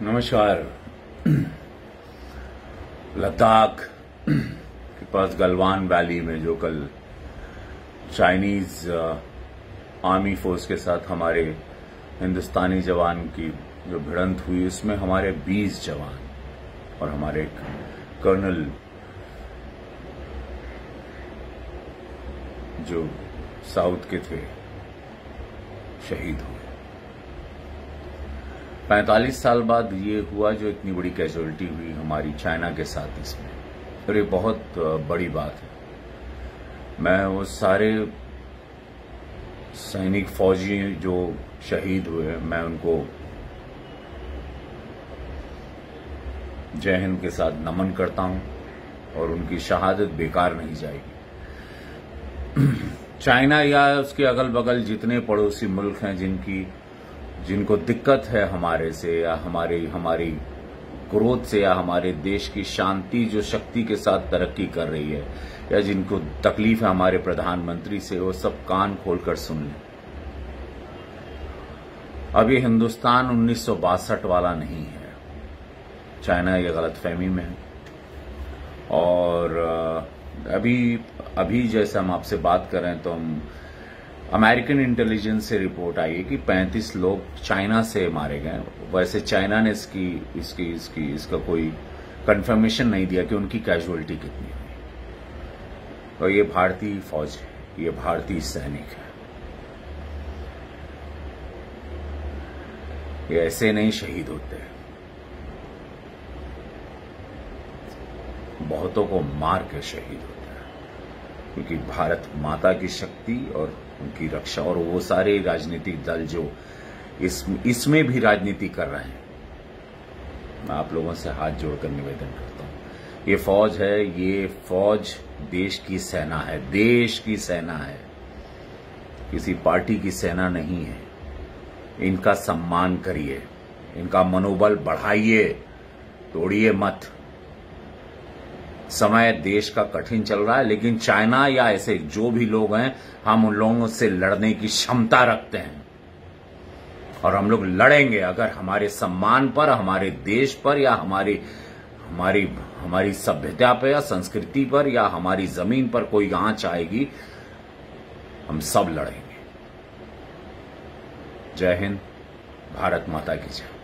नमस्कार। लद्दाख के पास गलवान वैली में जो कल चाइनीज आर्मी फोर्स के साथ हमारे हिंदुस्तानी जवान की जो भिड़ंत हुई, उसमें हमारे 20 जवान और हमारे कर्नल जो साउथ के थे शहीद हुए। 45 साल बाद ये हुआ जो इतनी बड़ी कैजुअलिटी हुई हमारी चाइना के साथ इसमें, और ये बहुत बड़ी बात है। मैं वो सारे सैनिक फौजी जो शहीद हुए, मैं उनको जय हिंद के साथ नमन करता हूं और उनकी शहादत बेकार नहीं जाएगी। चाइना या उसके अगल बगल जितने पड़ोसी मुल्क हैं जिनको दिक्कत है हमारे से या हमारी ग्रोथ से या हमारे देश की शांति जो शक्ति के साथ तरक्की कर रही है, या जिनको तकलीफ है हमारे प्रधानमंत्री से, वो सब कान खोलकर सुन लें। अब ये हिंदुस्तान 1962 वाला नहीं है। चाइना ये गलतफहमी में है। और अभी जैसे हम आपसे बात कर रहे हैं तो हम अमेरिकन इंटेलिजेंस से रिपोर्ट आई है कि 35 लोग चाइना से मारे गए। वैसे चाइना ने इसका कोई कंफर्मेशन नहीं दिया कि उनकी कैजुअलिटी कितनी हुई। तो ये भारतीय फौज है, ये भारतीय सैनिक है, ये ऐसे नहीं शहीद होते। बहुतों को मार के शहीद होते हैं, क्योंकि भारत माता की शक्ति और उनकी रक्षा, और वो सारे राजनीतिक दल जो इसमें भी राजनीति कर रहे हैं, मैं आप लोगों से हाथ जोड़कर निवेदन करता हूं। ये फौज है, ये फौज देश की सेना है, देश की सेना है, किसी पार्टी की सेना नहीं है। इनका सम्मान करिए, इनका मनोबल बढ़ाइए, तोड़िए मत। समय देश का कठिन चल रहा है, लेकिन चाइना या ऐसे जो भी लोग हैं, हम उन लोगों से लड़ने की क्षमता रखते हैं और हम लोग लड़ेंगे। अगर हमारे सम्मान पर, हमारे देश पर, या हमारी सभ्यता पर या संस्कृति पर या हमारी जमीन पर कोई आंच आएगी, हम सब लड़ेंगे। जय हिंद, भारत माता की जय।